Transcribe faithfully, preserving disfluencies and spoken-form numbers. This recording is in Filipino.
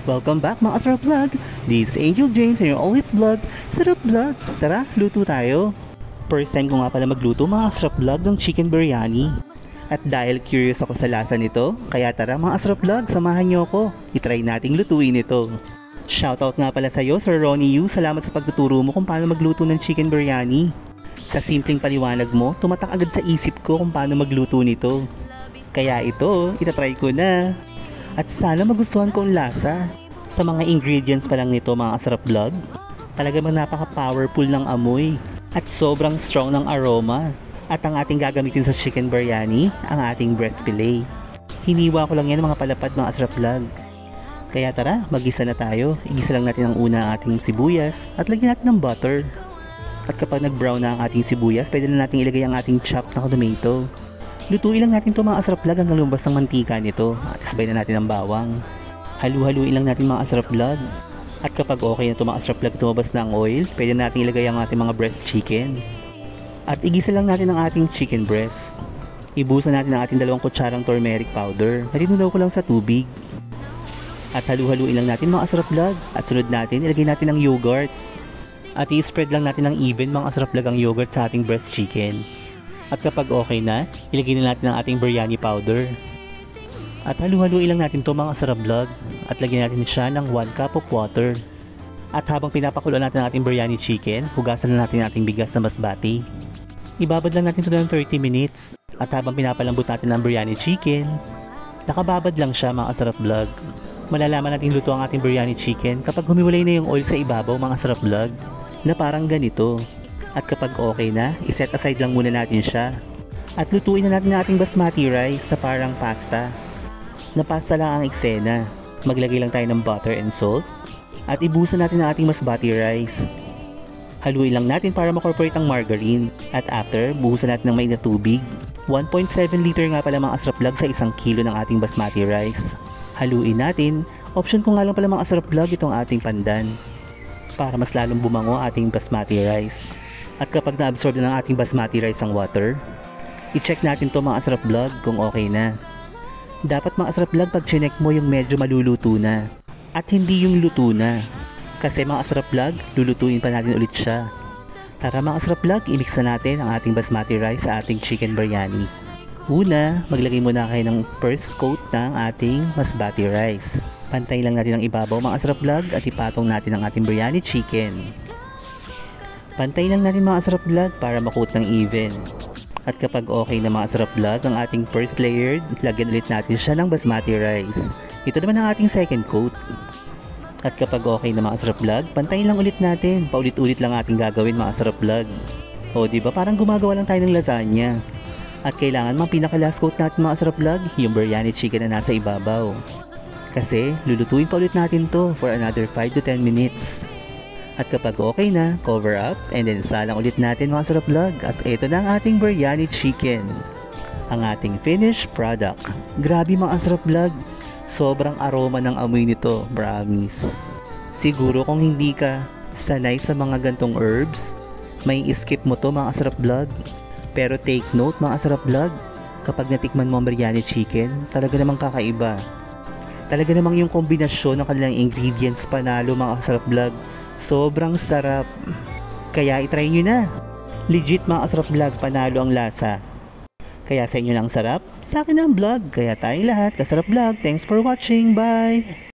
Welcome back mga Asarap Vlog! This is Angel James and your always vlog, Sarap Vlog! Tara, luto tayo! First time ko nga pala magluto mga Asarap Vlog ng chicken biryani. At dahil curious ako sa lasa nito, kaya tara mga Asarap Vlog, samahan niyo ako. I-try nating lutuin ito. Shoutout nga pala sa iyo, Sir Ronnie Yu. Salamat sa pagtuturo mo kung paano magluto ng chicken biryani. Sa simpleng paliwanag mo, tumatak agad sa isip ko kung paano magluto nito. Kaya ito, itatry ko na. At sana magustuhan ko ang lasa. Sa mga ingredients pa lang nito mga Asarap Vlog, talaga mang napaka-powerful ng amoy at sobrang strong ng aroma. At ang ating gagamitin sa chicken biryani, ang ating breast fillet. Hiniwa ko lang yan mga palapad mga Asarap Vlog. Kaya tara, mag-isa na tayo. Igisa lang natin ang una ang ating sibuyas at lagyan natin ng butter. At kapag nag-brown na ang ating sibuyas, pwede na natin ilagay ang ating chopped na tomato. Lutuin lang natin ito mga Asarap Vlog hanggang lumabas ng mantika nito at isabay na natin ang bawang. Halu-haluin lang natin mga Asarap Vlog. At kapag okay na ito mga Asarap Vlog, tumabas na ang oil, pwede na natin ilagay ang ating mga breast chicken. At igisa lang natin ang ating chicken breast. Ibusan natin ang ating dalawang kutsarang turmeric powder na tinunaw ko lang sa tubig. At halu-haluin lang natin mga Asarap Vlog. At sunod natin, ilagay natin ang yogurt. At i-spread lang natin ng even mga Asarap Vlog ang yogurt sa ating breast chicken. At kapag okay na, ilagay na natin ang ating biryani powder. At halu-haluin lang natin ito mga Asarap Vlog. At lagyan natin siya ng one cup of water. At habang pinapakuluan natin ang ating biryani chicken, hugasan na natin ang ating bigas na basmati. Ibabad lang natin ito ng thirty minutes. At habang pinapalambot natin ang biryani chicken, nakababad lang siya mga Asarap Vlog. Malalaman natin luto ang ating biryani chicken kapag humiwalay na yung oil sa ibabaw mga Asarap Vlog, na parang ganito. At kapag okay na, iset aside lang muna natin siya. At lutuin na natin ang ating basmati rice na parang pasta. Na pasta lang ang eksena. Maglagay lang tayo ng butter and salt. At ibusan natin ang ating basmati rice. Haluin lang natin para makorporate ang margarine. At after, buhusan natin ng mainit na tubig. one point seven liter nga pala mga Asarap Vlog sa isang kilo ng ating basmati rice. Haluin natin. Option ko nga lang pala mga Asarap Vlog itong ating pandan, para mas lalong bumango ating basmati rice. At kapag na-absorb na ng ating basmati rice ang water, i-check natin to mga Asarap Vlog kung okay na. Dapat mga Asarap Vlog pag chinek mo yung medyo maluluto na at hindi yung luto na. Kasi mga Asarap Vlog, lulutuin pa natin ulit siya. Tara mga Asarap Vlog, i-mix na natin ang ating basmati rice sa ating chicken biryani. Una, maglagay muna kayo ng first coat ng ating basmati rice. Pantay lang natin ang ibabaw mga Asarap Vlog at ipatong natin ang ating biryani chicken. Pantay lang natin mga Asarap Vlog para makoat ng even. At kapag okay na mga Asarap Vlog ang ating first layered, lagyan ulit natin siya ng basmati rice. Ito naman ang ating second coat. At kapag okay na mga Asarap Vlog, pantayin lang ulit natin. Paulit-ulit lang ating gagawin mga Asarap Vlog. O diba parang gumagawa lang tayo ng lasagna. At kailangan mga pinaka last coat natin mga Asarap Vlog, yung biryani chicken na nasa ibabaw. Kasi lulutuin pa ulit natin to for another five to ten minutes. At kapag okay na, cover up and then salang ulit natin mga Asarap Vlog. At ito na ang ating biryani chicken, ang ating finished product. Grabe mga Asarap Vlog, sobrang aroma ng amoy nito, promise. Siguro kung hindi ka sanay sa mga gantong herbs, may skip mo to mga Asarap Vlog. Pero take note mga Asarap Vlog, kapag natikman mo ang biryani chicken, talaga namang kakaiba. Talaga namang yung kombinasyon ng kanilang ingredients panalo mga Asarap Vlog. Sobrang sarap. Kaya itry nyo na. Legit mga Asarap Vlog, panalo ang lasa. Kaya sa inyo lang sarap, sa akin ang vlog. Kaya tayong lahat, Kasarap Vlog. Thanks for watching. Bye!